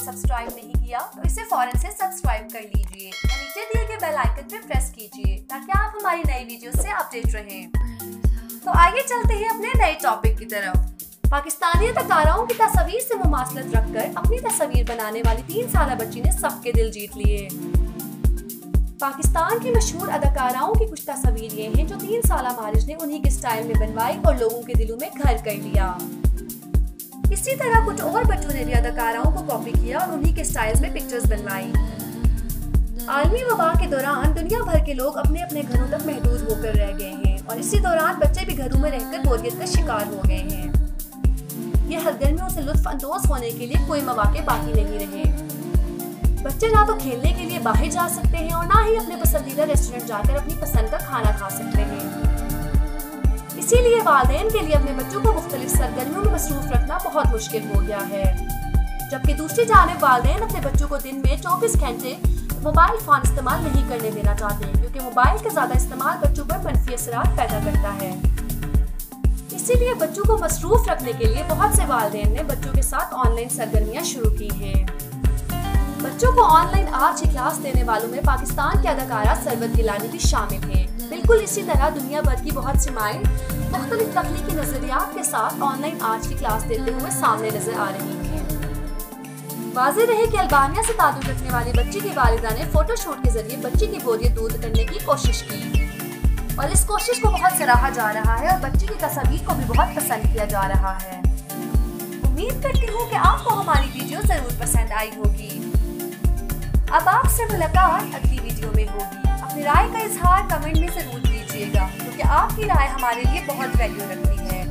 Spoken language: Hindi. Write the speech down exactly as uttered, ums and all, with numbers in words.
सब्सक्राइब नहीं किया तो इसे फौरन से सब्सक्राइब कर लीजिए या नीचे दिए गए बेल आइकन पर प्रेस कीजिए ताकि आप हमारी नई वीडियो से अपडेट रहें। तो आइए चलते हैं अपने नए टॉपिक की तरफ। पाकिस्तानी अदाकाराओं की तस्वीर से मुमासलत रखकर अपनी तस्वीर बनाने वाली तीन साल बच्ची ने सबके दिल जीत लिए। पाकिस्तान की मशहूर अदाकाराओं की कुछ तस्वीर ये हैं जो तीन साल मारिज ने उन्हीं के स्टाइल में बनवाई और लोगों के दिलों में घर कर लिया। इसी तरह कुछ और बच्चों ने भी अदाकाराओं को कॉपी किया और उन्हीं के स्टाइल में पिक्चर्स बनवाई। आलमी वबा के दौरान दुनिया भर के लोग अपने अपने घरों तक महदूद होकर रह गए हैं और इसी दौरान बच्चे भी घरों में रहकर बोरियत का शिकार हो गए हैं। ये हर गर्मियों से लुत्फ अंदोज होने के लिए कोई मौके बाकी नहीं रहे। बच्चे ना तो खेलने के लिए बाहर जा सकते हैं और ना ही अपने पसंदीदा रेस्टोरेंट जाकर अपनी पसंद का खाना खा सकते हैं। इसीलिए वालिदैन के लिए अपने बच्चों को मुख्तलिफ सरगर्मियों में मसरूफ रखना बहुत मुश्किल हो गया है। जबकि दूसरी जानिब वालिदैन अपने बच्चों को दिन में चौबीस घंटे मोबाइल फोन इस्तेमाल नहीं करने देना चाहते हैं क्योंकि मोबाइल का ज्यादा इस्तेमाल बच्चों पर मनफी असरात पैदा करता है। इसीलिए बच्चों को मसरूफ रखने के लिए बहुत से वालिदैन ने बच्चों के साथ ऑनलाइन सरगर्मियां शुरू की हैं। बच्चों को ऑनलाइन आर्ट की क्लास देने वालों में पाकिस्तान की अदाकारा सरबत गिलानी भी शामिल हैं। बिल्कुल इसी तरह दुनिया भर की बहुत सी माएं मुख्तलिफ तख्लीकी नजरियात के साथ ऑनलाइन आर्ट की क्लास देते हुए सामने नजर आ रही हैं। वाज़ेह रहे कि अल्बानिया से ताल्लुक रखने वाली बच्ची की वालिदा ने फोटोशूट के जरिए बच्ची की बोरियत दूर करने की कोशिश की और इस कोशिश को बहुत सराहा जा रहा है और बच्ची की तस्वीर को भी बहुत पसंद किया जा रहा है। उम्मीद करती हूँ कि आपको हमारी वीडियो जरूर पसंद आई होगी। अब आपसे मुलाकात अगली वीडियो में होगी। अपनी राय का इजहार कमेंट में जरूर कीजिएगा क्योंकि आपकी राय हमारे लिए बहुत वैल्यू रखती है।